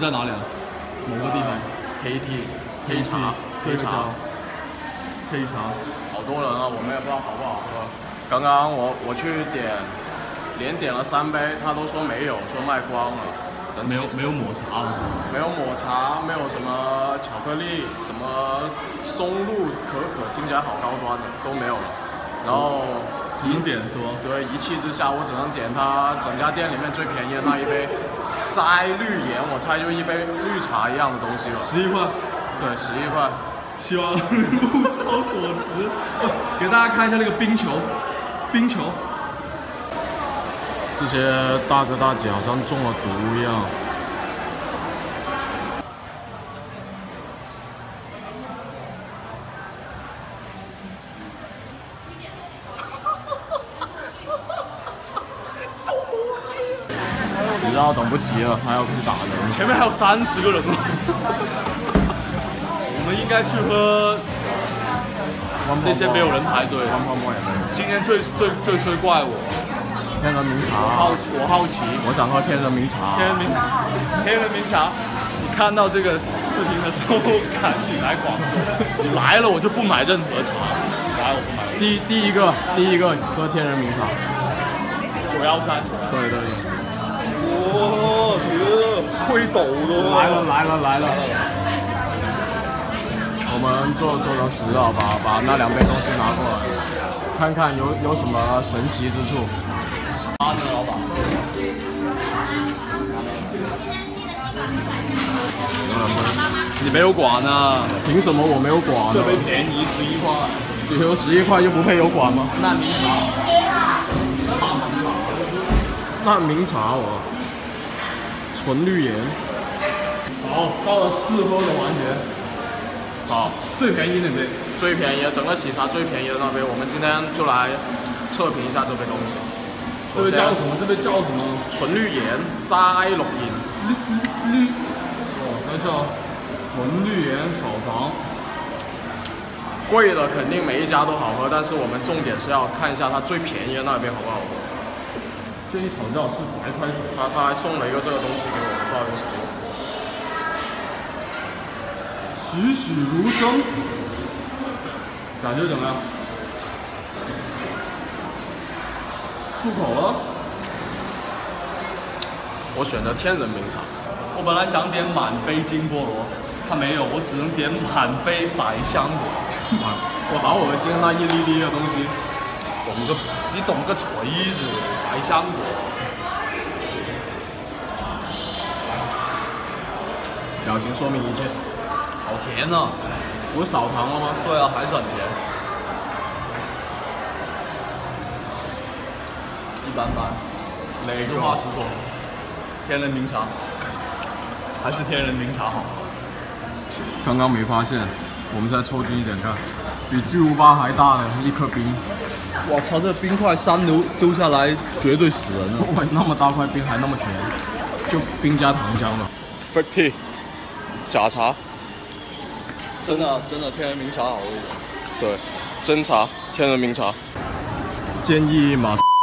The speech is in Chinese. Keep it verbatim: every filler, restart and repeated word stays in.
在哪里啊？某个地方。 黑 T 黑茶黑茶黑茶， 好多人啊，我们也不知道好不好喝。刚刚我我去点，连点了三杯，他都说没有，说卖光了。 没有没有抹茶了， 没有抹茶，没有什么巧克力，什么松露可可，听起来好高端的都没有了。然后只能点是吧？ 对，一气之下我只能点他整家店里面最便宜的那一杯摘绿盐，我猜就一杯绿茶一样的东西了。 十一块， 对，十一块。 希望物超所值。给大家看一下那个冰球，冰球。 这些大哥大姐好像中了毒一样。知道等不及了，还要去打人。 前面还有三十个人呢。我们应该去喝那些没有人排队。今天最最最最怪我。 天人茗茶。 好奇，我好奇。 我想喝天人茗茶。 天人茗，天人茗茶。你看到这个视频的时候，赶紧来广州。你来了，我就不买任何茶。来，我不买。 第第一个，第一个喝天人茗茶。 九幺三。 对对对。 哇，这会抖的。 来了来了来了。我们做做成实了，把把那两杯东西拿过来，看看有有什么神奇之处。 啊，那个老板。你没有管啊？ 凭什么我没有管？ 这杯便宜十一块。 有十一块就不配有管吗？ 那茗茶。 那茗茶我纯绿盐。 好，到了试喝的环节。好，最便宜那杯。 最便宜的，整个喜茶最便宜的那杯，我们今天就来测评一下这杯东西。 这杯叫什么？这杯叫什么？ 纯绿盐摘绿饮。 绿绿。哦，等一下啊，纯绿盐少糖。 贵的肯定每一家都好喝，但是我们重点是要看一下它最便宜的那杯好不好喝。 建议吵架是白开水。 他他还送了一个这个东西给我们，不知道有什么用。 栩栩如生，感觉怎么样？漱口了。 我选择天人茗茶。 我本来想点满杯金菠萝，他没有，我只能点满杯百香果。 我好恶心那一粒粒的东西。 懂个，你懂个锤子！百香果。 表情说明一切。 好甜啊！ 不是少糖了吗？ 对啊，还是很甜。一般般。实话实说，天人茗茶还是天人茗茶好。 刚刚没发现，我们再凑近一点看，比巨无霸还大的一颗冰。 我操，这冰块三流丢下来绝对死人了！ 喂，那么大块冰还那么甜，就冰加糖浆了。Fake tea， 假茶。 真的真的天人茗茶好喝一点。 对，真茶，天人茗茶。建议马上。